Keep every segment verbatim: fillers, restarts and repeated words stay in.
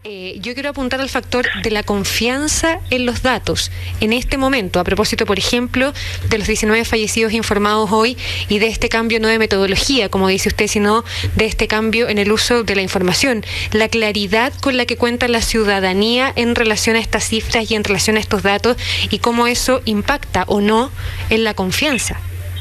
Eh, yo quiero apuntar al factor de la confianza en los datos. En este momento, a propósito, por ejemplo, de los diecinueve fallecidos informados hoy y de este cambio no de metodología, como dice usted, sino de este cambio en el uso de la información, la claridad con la que cuenta la ciudadanía en relación a estas cifras y en relación a estos datos y cómo eso impacta o no en la confianza.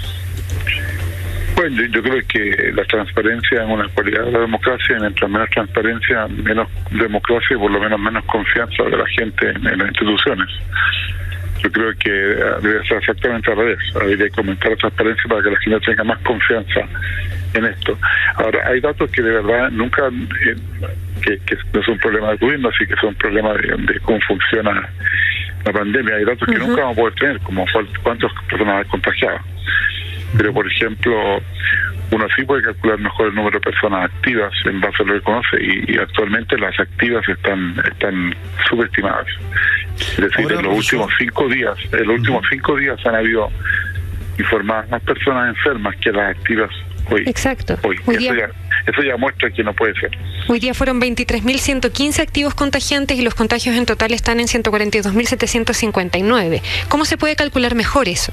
Bueno, yo creo que la transparencia es una cualidad de la democracia, y mientras menos transparencia, menos democracia y por lo menos menos confianza de la gente en, en las instituciones. Yo creo que debe ser exactamente al revés. Habría que aumentar la transparencia para que la gente tenga más confianza en esto. Ahora, hay datos que de verdad nunca, eh, que, que no son un problema de gobierno, así que son un problema de, de cómo funciona la pandemia. Hay datos que uh-huh. nunca vamos a poder tener, como cuántas personas hay contagiadas. Pero, por ejemplo, uno sí puede calcular mejor el número de personas activas en base a lo que conoce, y, y actualmente las activas están están subestimadas. Es decir, Ahora, en los últimos cinco días, en los últimos cinco días han habido informadas más personas enfermas que las activas hoy. Exacto. Hoy. Hoy eso, día... ya, eso ya muestra que no puede ser. Hoy día fueron veintitrés mil ciento quince activos contagiantes y los contagios en total están en ciento cuarenta y dos mil setecientos cincuenta y nueve. ¿Cómo se puede calcular mejor eso?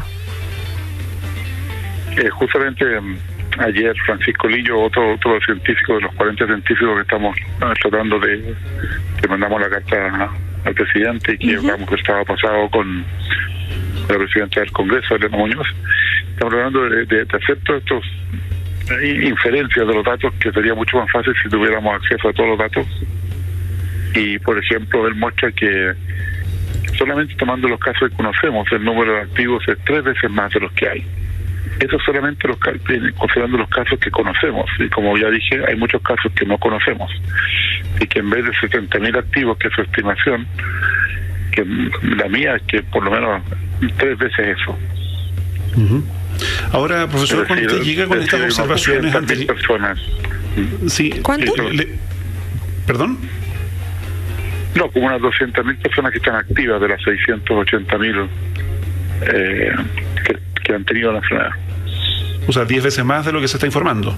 Eh, justamente ayer Francisco Lillo, otro otro científico de los cuarenta científicos que estamos uh, tratando de, que mandamos la carta a, al presidente y que uh-huh. digamos que estaba pasado con la presidenta del Congreso, Elena Muñoz, estamos hablando de, de, de hacer todos estos eh, inferencias de los datos, que sería mucho más fácil si tuviéramos acceso a todos los datos. Y por ejemplo, él muestra que solamente tomando los casos que conocemos, el número de activos es tres veces más de los que hay. Eso solamente los, considerando los casos que conocemos, y como ya dije, hay muchos casos que no conocemos, y que en vez de setenta mil activos, que es su estimación, que la mía es que por lo menos tres veces eso. Uh-huh. Ahora, profesor, cuando usted llega con estas observaciones ante personas. Sí, ¿cuánto? Eh, le... ¿Perdón? No, como unas doscientas mil personas que están activas de las seiscientos ochenta mil eh, que, que han tenido la enfermedad. O sea, diez veces más de lo que se está informando.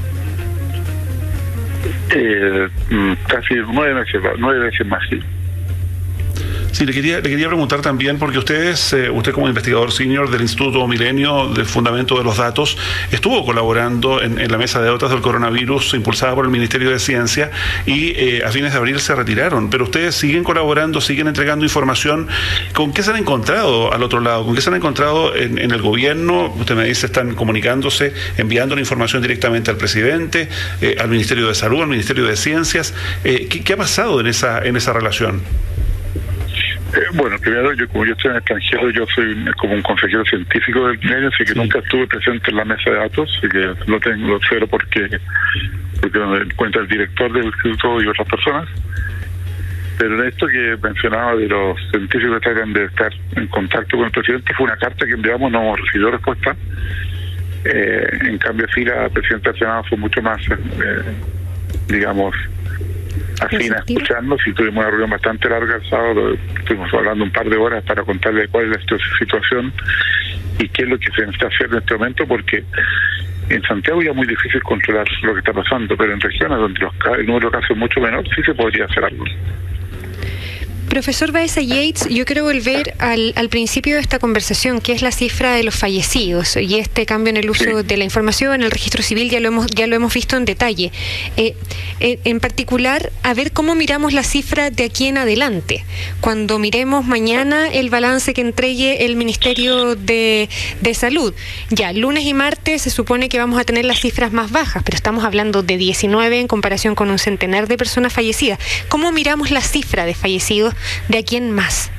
Eh, casi nueve veces, nueve veces más, sí. Sí, le quería, le quería preguntar también, porque ustedes, eh, usted como investigador senior del Instituto Milenio del Fundamento de los Datos, estuvo colaborando en, en la mesa de datos del coronavirus impulsada por el Ministerio de Ciencia, y eh, a fines de abril se retiraron, pero ustedes siguen colaborando, siguen entregando información. ¿Con qué se han encontrado al otro lado? ¿Con qué se han encontrado en, en el gobierno? Usted me dice, están comunicándose, enviando la información directamente al presidente, eh, al Ministerio de Salud, al Ministerio de Ciencias. Eh, ¿qué, ¿Qué ha pasado en esa, en esa relación? Eh, bueno, primero, yo como yo estoy en el extranjero, yo soy como un consejero científico del medio, así que sí. nunca estuve presente en la mesa de datos, así que lo tengo, lo cero porque, porque me encuentra el director del instituto y otras personas. Pero en esto que mencionaba de los científicos que tratan de estar en contacto con el presidente, fue una carta que enviamos, no hemos recibido respuesta. Eh, en cambio, sí, la presidenta del Senado fue mucho más, eh, digamos, afín a escucharnos, y tuvimos una reunión bastante larga el sábado. Estuvimos hablando un par de horas para contarle cuál es la situación y qué es lo que se necesita hacer en este momento, porque en Santiago ya es muy difícil controlar lo que está pasando, pero en regiones donde los, el número de casos es mucho menor, sí se podría hacer algo. Profesor Baeza Yates, yo quiero volver al, al principio de esta conversación, que es la cifra de los fallecidos y este cambio en el uso sí. de la información en el registro civil. Ya lo hemos ya lo hemos visto en detalle. Eh, eh, en particular, a ver cómo miramos la cifra de aquí en adelante. Cuando miremos mañana el balance que entregue el Ministerio de, de Salud. Ya, lunes y martes se supone que vamos a tener las cifras más bajas, pero estamos hablando de diecinueve en comparación con un centenar de personas fallecidas. ¿Cómo miramos la cifra de fallecidos de aquí en más?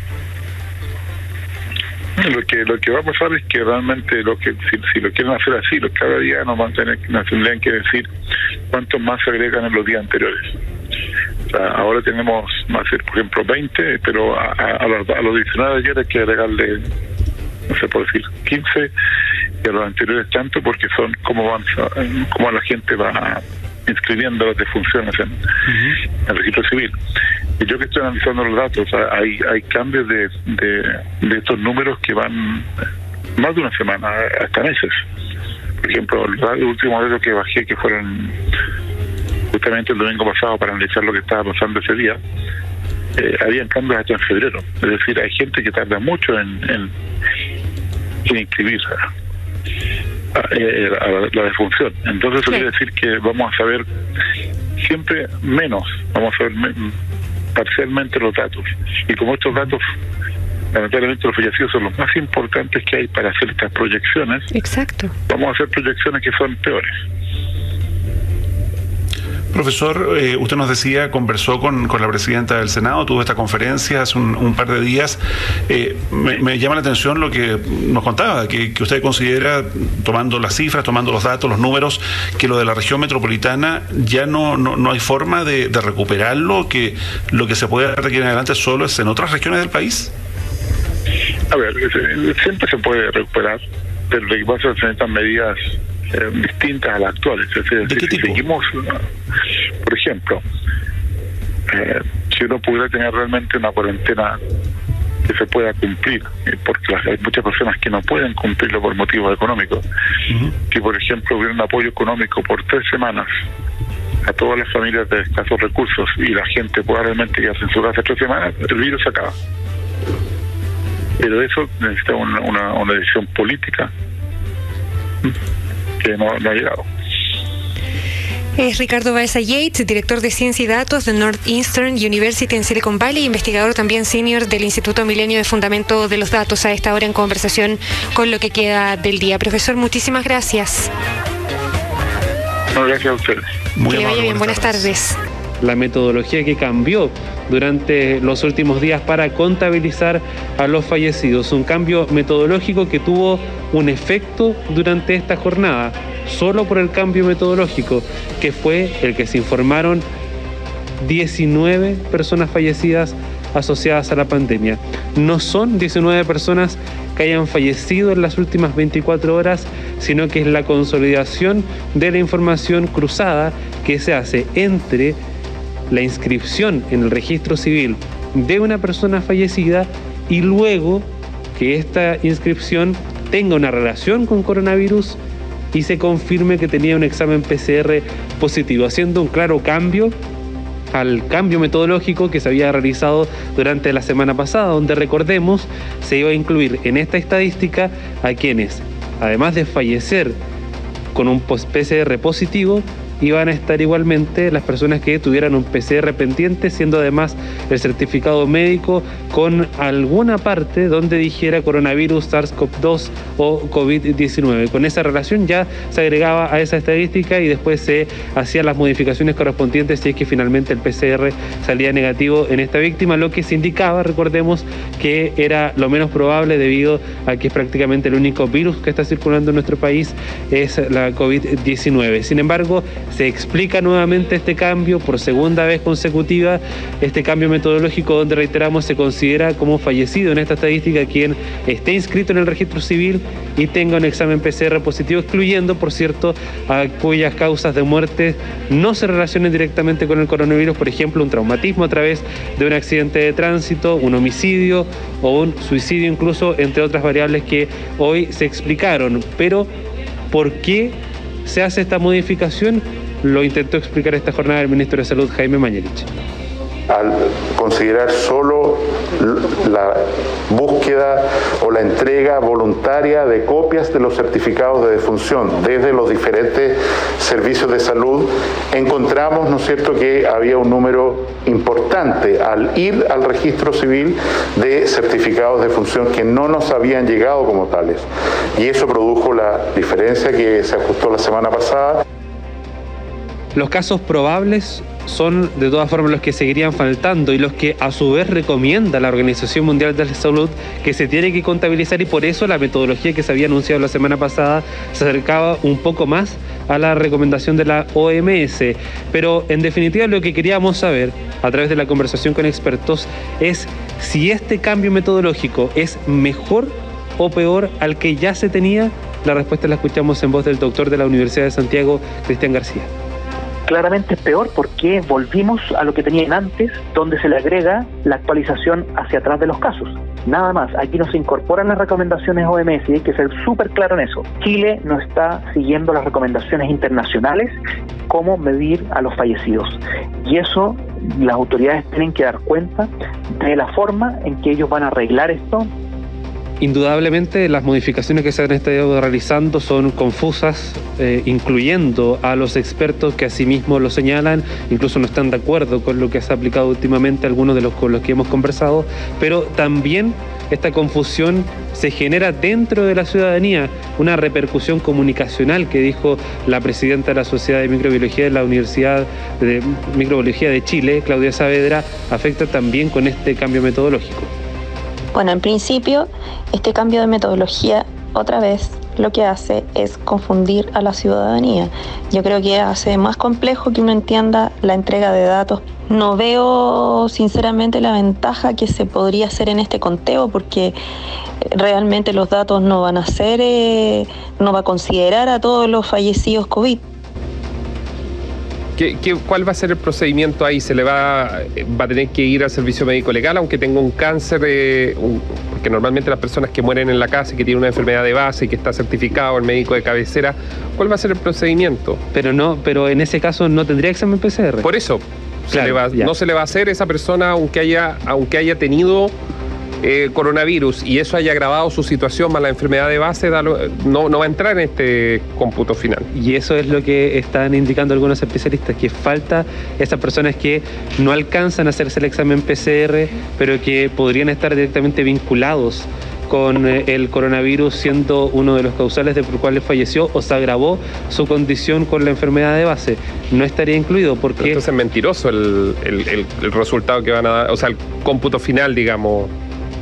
Lo que lo que va a pasar es que realmente lo que si, si lo quieren hacer así, lo, cada día nos van a tener, nos tendrían que decir cuántos más se agregan en los días anteriores. O sea, ahora tenemos más, por ejemplo, veinte, pero a, a, a, los, a los diecinueve de ayer hay que agregarle, no sé por decir, quince, y a los anteriores tanto, porque son como van, como la gente va inscribiendo las defunciones en, uh-huh. en el registro civil. Y yo que estoy analizando los datos, hay hay cambios de, de, de estos números que van más de una semana, hasta meses. Por ejemplo, el último dato que bajé, que fueron justamente el domingo pasado para analizar lo que estaba pasando ese día, eh, habían cambios hasta en febrero. Es decir, hay gente que tarda mucho en, en, en inscribirse a, eh, a la, la defunción. Entonces eso quiere decir que vamos a saber siempre menos, vamos a ver me, parcialmente los datos. Y como estos datos, lamentablemente los fallecidos son los más importantes que hay para hacer estas proyecciones, exacto, vamos a hacer proyecciones que son peores. Profesor, eh, usted nos decía, conversó con, con la presidenta del Senado, tuvo esta conferencia hace un, un par de días. Eh, me, me llama la atención lo que nos contaba, que, que usted considera, tomando las cifras, tomando los datos, los números, que lo de la región metropolitana ya no, no, no hay forma de, de recuperarlo, que lo que se puede hacer de aquí en adelante solo es en otras regiones del país. A ver, siempre se puede recuperar, pero lo que pasa es que se necesitan medidas eh, distintas a las actuales. Es decir, ¿De qué si tipo? seguimos, por ejemplo, eh, si uno pudiera tener realmente una cuarentena que se pueda cumplir, eh, porque las, hay muchas personas que no pueden cumplirlo por motivos económicos. Uh-huh. Si, por ejemplo, hubiera un apoyo económico por tres semanas a todas las familias de escasos recursos y la gente pueda realmente quedarse en su casa tres semanas, el virus se acaba. Pero eso necesita una, una, una decisión política que no, no ha llegado. Es Ricardo Baeza Yates, director de Ciencia y Datos de Northeastern University en Silicon Valley, investigador también senior del Instituto Milenio de Fundamento de los Datos, a esta hora en conversación con lo que queda del día. Profesor, muchísimas gracias. No, gracias a ustedes. Muy que le vaya bien, buenas tardes. tardes. La metodología que cambió durante los últimos días para contabilizar a los fallecidos. Un cambio metodológico que tuvo un efecto durante esta jornada, solo por el cambio metodológico, que fue el que se informaron diecinueve personas fallecidas asociadas a la pandemia. No son diecinueve personas que hayan fallecido en las últimas veinticuatro horas, sino que es la consolidación de la información cruzada que se hace entre la inscripción en el registro civil de una persona fallecida y luego que esta inscripción tenga una relación con coronavirus y se confirme que tenía un examen P C R positivo, haciendo un claro cambio al cambio metodológico que se había realizado durante la semana pasada, donde, recordemos, se iba a incluir en esta estadística a quienes, además de fallecer con un P C R positivo, iban a estar igualmente las personas que tuvieran un P C R pendiente, siendo además el certificado médico con alguna parte donde dijera coronavirus, SARS-CoV dos o COVID diecinueve. Con esa relación ya se agregaba a esa estadística y después se hacían las modificaciones correspondientes si es que finalmente el P C R salía negativo en esta víctima, lo que se indicaba, recordemos, que era lo menos probable debido a que es prácticamente el único virus que está circulando en nuestro país es la COVID diecinueve. Sin embargo, se explica nuevamente este cambio por segunda vez consecutiva, este cambio metodológico donde, reiteramos, se considera como fallecido en esta estadística quien esté inscrito en el registro civil y tenga un examen P C R positivo, excluyendo, por cierto, a cuyas causas de muerte no se relacionen directamente con el coronavirus, por ejemplo, un traumatismo a través de un accidente de tránsito, un homicidio o un suicidio incluso, entre otras variables que hoy se explicaron. Pero, ¿por qué se hace esta modificación? Lo intentó explicar esta jornada el ministro de Salud, Jaime Mañalich. Al considerar solo la búsqueda o la entrega voluntaria de copias de los certificados de defunción desde los diferentes servicios de salud, encontramos, ¿no es cierto?, que había un número importante al ir al registro civil de certificados de defunción que no nos habían llegado como tales. Y eso produjo la diferencia que se ajustó la semana pasada. Los casos probables son de todas formas los que seguirían faltando y los que a su vez recomienda la Organización Mundial de la Salud que se tiene que contabilizar, y por eso la metodología que se había anunciado la semana pasada se acercaba un poco más a la recomendación de la O M S. Pero en definitiva lo que queríamos saber a través de la conversación con expertos es si este cambio metodológico es mejor o peor al que ya se tenía. La respuesta la escuchamos en voz del doctor de la Universidad de Santiago, Cristian García. claramente es peor porque volvimos a lo que tenían antes, donde se le agrega la actualización hacia atrás de los casos. Nada más, aquí no se incorporan las recomendaciones O M S y hay que ser súper claro en eso. Chile no está siguiendo las recomendaciones internacionales cómo medir a los fallecidos. Y eso las autoridades tienen que dar cuenta de la forma en que ellos van a arreglar esto. Indudablemente las modificaciones que se han estado realizando son confusas, eh, incluyendo a los expertos que asimismo lo señalan, incluso no están de acuerdo con lo que se ha aplicado últimamente, algunos de los con los que hemos conversado, pero también esta confusión se genera dentro de la ciudadanía, una repercusión comunicacional que dijo la presidenta de la Sociedad de Microbiología de la Universidad de Microbiología de Chile, Claudia Saavedra, afecta también con este cambio metodológico. Bueno, en principio, este cambio de metodología, otra vez, lo que hace es confundir a la ciudadanía. Yo creo que hace más complejo que uno entienda la entrega de datos. No veo, sinceramente, la ventaja que se podría hacer en este conteo, porque realmente los datos no van a ser, eh, no va a considerar a todos los fallecidos COVID. ¿Qué, qué, ¿Cuál va a ser el procedimiento ahí? ¿Se le va, va a tener que ir al servicio médico legal aunque tenga un cáncer? Eh, un, porque normalmente las personas que mueren en la casa y que tienen una enfermedad de base y que está certificado el médico de cabecera, ¿cuál va a ser el procedimiento? Pero no, pero en ese caso no tendría examen P C R. Por eso, claro, se le va, no se le va a hacer a esa persona aunque haya, aunque haya tenido Eh, coronavirus y eso haya agravado su situación más la enfermedad de base, no, no va a entrar en este cómputo final. Y eso es lo que están indicando algunos especialistas, que falta esas personas que no alcanzan a hacerse el examen P C R, pero que podrían estar directamente vinculados con el coronavirus, siendo uno de los causales de por cuales falleció o se agravó su condición con la enfermedad de base. No estaría incluido porque... Pero entonces es mentiroso el, el, el, el resultado que van a dar, o sea, el cómputo final, digamos.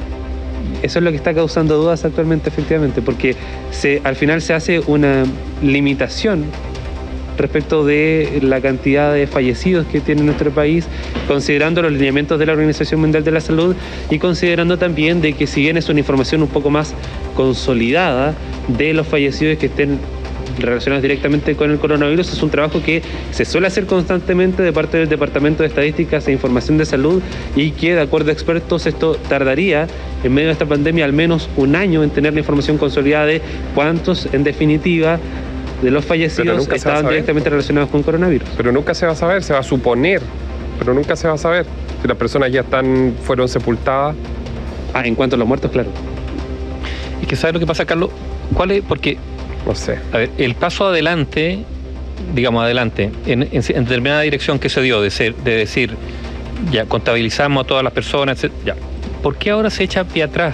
Eso es lo que está causando dudas actualmente, efectivamente, porque se, al final se hace una limitación respecto de la cantidad de fallecidos que tiene nuestro país, considerando los lineamientos de la Organización Mundial de la Salud y considerando también de que si bien es una información un poco más consolidada de los fallecidos que estén relacionados directamente con el coronavirus, es un trabajo que se suele hacer constantemente de parte del Departamento de Estadísticas e Información de Salud y que, de acuerdo a expertos, esto tardaría en medio de esta pandemia al menos un año en tener la información consolidada de cuántos, en definitiva, de los fallecidos estaban directamente relacionados con coronavirus. Pero nunca se va a saber, se va a suponer, pero nunca se va a saber si las personas ya están, fueron sepultadas. Ah, en cuanto a los muertos, claro. Es que ¿sabes lo que pasa, Carlos? ¿Cuál es? Porque no sé. A ver, el paso adelante, digamos adelante, en, en, en determinada dirección que se dio, de, ser, de decir, ya contabilizamos a todas las personas, etcétera, ya. ¿Por qué ahora se echa pie atrás?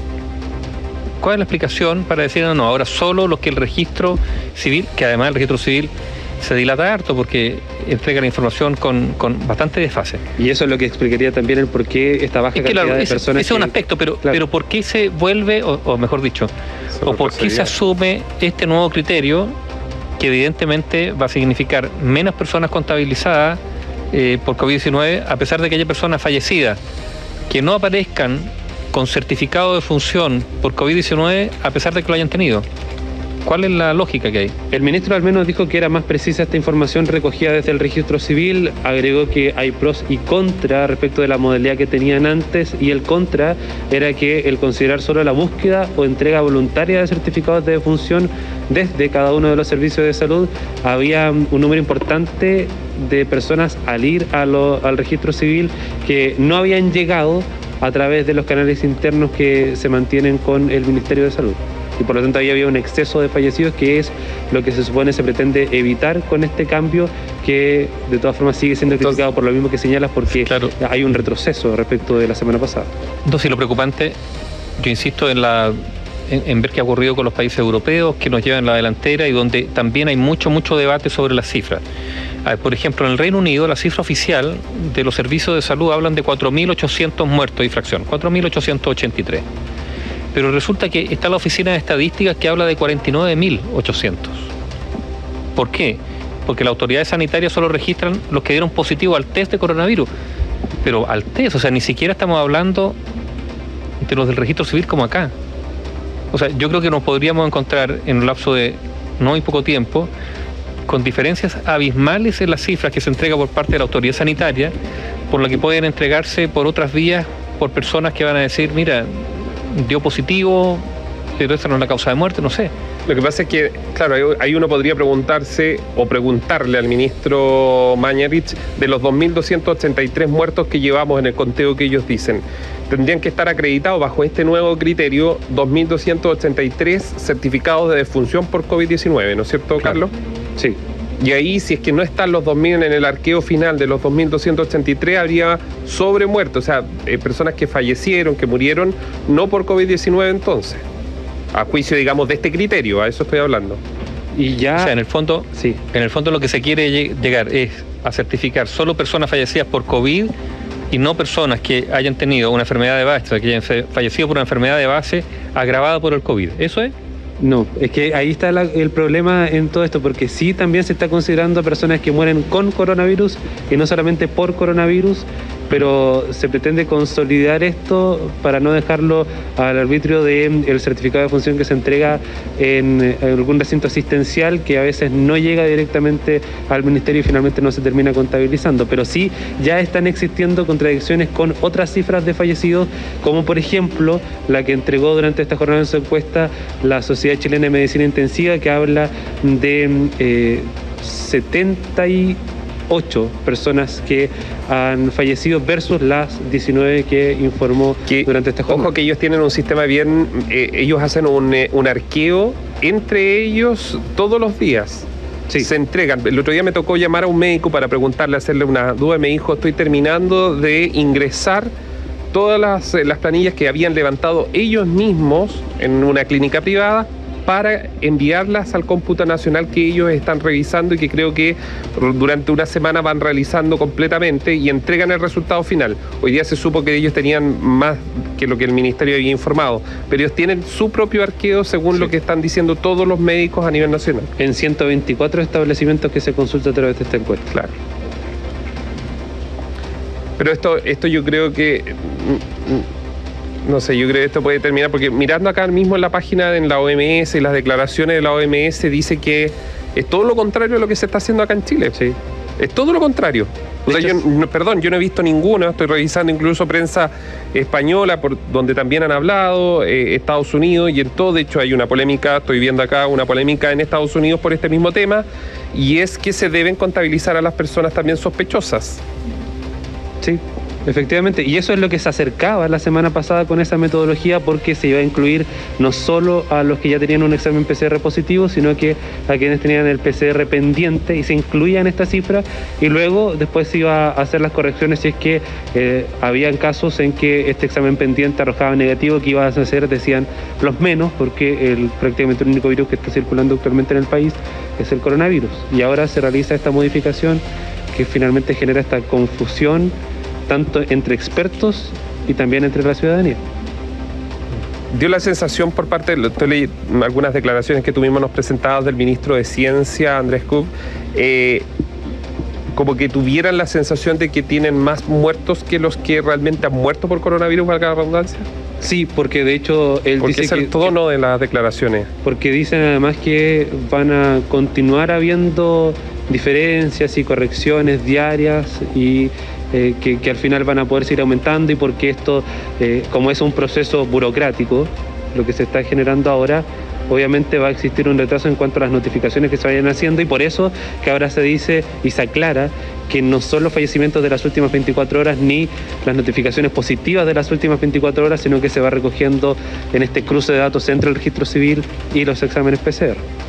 ¿Cuál es la explicación para decir, no, no, ahora solo los que el registro civil, que además el registro civil se dilata harto porque entrega la información con, con bastante desfase? Y eso es lo que explicaría también el por qué esta baja es que, cantidad claro, de ese, personas. Ese es un aspecto, pero, claro. pero ¿por qué se vuelve, o, o mejor dicho, o por qué se asume este nuevo criterio que evidentemente va a significar menos personas contabilizadas eh, por COVID diecinueve, a pesar de que haya personas fallecidas que no aparezcan con certificado de función por COVID diecinueve a pesar de que lo hayan tenido? ¿Cuál es la lógica que hay? El ministro al menos dijo que era más precisa esta información recogida desde el registro civil, agregó que hay pros y contra respecto de la modalidad que tenían antes, y el contra era que el considerar solo la búsqueda o entrega voluntaria de certificados de defunción desde cada uno de los servicios de salud, había un número importante de personas al ir a lo, al registro civil que no habían llegado a través de los canales internos que se mantienen con el Ministerio de Salud. Y por lo tanto ahí había un exceso de fallecidos, que es lo que se supone se pretende evitar con este cambio, que de todas formas sigue siendo criticado Entonces, por lo mismo que señalas, porque claro, hay un retroceso respecto de la semana pasada. Entonces lo preocupante, yo insisto en la en, en ver qué ha ocurrido con los países europeos que nos llevan la delantera y donde también hay mucho, mucho debate sobre las cifras. A ver, por ejemplo, en el Reino Unido la cifra oficial de los servicios de salud hablan de cuatro mil ochocientos muertos y fracción, cuatro mil ochocientos ochenta y tres. Pero resulta que está la Oficina de Estadísticas que habla de cuarenta y nueve mil ochocientos. ¿Por qué? Porque las autoridades sanitarias solo registran los que dieron positivo al test de coronavirus. Pero al test, o sea, ni siquiera estamos hablando de los del registro civil como acá. O sea, yo creo que nos podríamos encontrar en un lapso de no muy poco tiempo con diferencias abismales en las cifras que se entrega por parte de la autoridad sanitaria, por lo que pueden entregarse por otras vías, por personas que van a decir, mira, dio positivo, pero esa no es la causa de muerte, no sé. Lo que pasa es que, claro, ahí uno podría preguntarse o preguntarle al ministro Mañalich de los dos mil doscientos ochenta y tres muertos que llevamos en el conteo que ellos dicen. Tendrían que estar acreditados bajo este nuevo criterio dos mil doscientos ochenta y tres certificados de defunción por COVID diecinueve, ¿no es cierto, Claro. Carlos? Sí. Y ahí, si es que no están los dos mil en el arqueo final de los dos mil doscientos ochenta y tres, habría sobremuertos, o sea, eh, personas que fallecieron, que murieron, no por COVID diecinueve entonces. A juicio, digamos, de este criterio, a eso estoy hablando. Y ya... O sea, en el fondo, sí. en el fondo lo que se quiere llegar es a certificar solo personas fallecidas por COVID y no personas que hayan tenido una enfermedad de base, que hayan fallecido por una enfermedad de base agravada por el COVID. ¿Eso es? No, es que ahí está la, el problema en todo esto, porque sí también se está considerando personas que mueren con coronavirus y no solamente por coronavirus, pero se pretende consolidar esto para no dejarlo al arbitrio del certificado de función que se entrega en, en algún recinto asistencial, que a veces no llega directamente al ministerio y finalmente no se termina contabilizando. Pero sí ya están existiendo contradicciones con otras cifras de fallecidos, como por ejemplo la que entregó durante esta jornada en su encuesta la Sociedad Chilena de Medicina Intensiva, que habla de eh, setenta y ocho personas que han fallecido versus las diecinueve que informó que, durante esta jornada. Ojo que ellos tienen un sistema bien, eh, ellos hacen un, eh, un arqueo entre ellos todos los días. Sí. Se entregan. El otro día me tocó llamar a un médico para preguntarle, hacerle una duda. Me dijo, estoy terminando de ingresar todas las, las planillas que habían levantado ellos mismos en una clínica privada para enviarlas al cómputo nacional que ellos están revisando y que creo que durante una semana van realizando completamente y entregan el resultado final. Hoy día se supo que ellos tenían más que lo que el ministerio había informado, pero ellos tienen su propio arqueo según sí. lo que están diciendo todos los médicos a nivel nacional. En ciento veinticuatro establecimientos que se consulta a través de esta encuesta. Claro. Pero esto, esto yo creo que... No sé, yo creo que esto puede terminar, porque mirando acá mismo en la página en la O M S y las declaraciones de la O M S dice que es todo lo contrario a lo que se está haciendo acá en Chile. Sí. Es todo lo contrario. O sea, yo, no, perdón, yo no he visto ninguna, estoy revisando incluso prensa española, por donde también han hablado, eh, Estados Unidos, y en todo, de hecho hay una polémica, estoy viendo acá una polémica en Estados Unidos por este mismo tema, y es que se deben contabilizar a las personas también sospechosas. Sí. Efectivamente, y eso es lo que se acercaba la semana pasada con esa metodología, porque se iba a incluir no solo a los que ya tenían un examen P C R positivo, sino que a quienes tenían el P C R pendiente, y se incluía en esta cifra, y luego después se iba a hacer las correcciones si es que eh, habían casos en que este examen pendiente arrojaba negativo, que iba a ser, decían, los menos, porque el, prácticamente el único virus que está circulando actualmente en el país es el coronavirus. Y ahora se realiza esta modificación que finalmente genera esta confusión tanto entre expertos y también entre la ciudadanía. Dio la sensación por parte, de, estoy leyendo algunas declaraciones que tuvimos nos presentadas del ministro de Ciencia, Andrés Kuhn, eh, como que tuvieran la sensación de que tienen más muertos que los que realmente han muerto por coronavirus, valga la redundancia. Sí, porque de hecho él porque dice es el que, tono de las declaraciones. Porque dicen además que van a continuar habiendo diferencias y correcciones diarias y Eh, que, que al final van a poder seguir aumentando, y porque esto, eh, como es un proceso burocrático, lo que se está generando ahora, obviamente va a existir un retraso en cuanto a las notificaciones que se vayan haciendo, y por eso que ahora se dice y se aclara que no son los fallecimientos de las últimas veinticuatro horas ni las notificaciones positivas de las últimas veinticuatro horas, sino que se va recogiendo en este cruce de datos entre el registro civil y los exámenes P C R.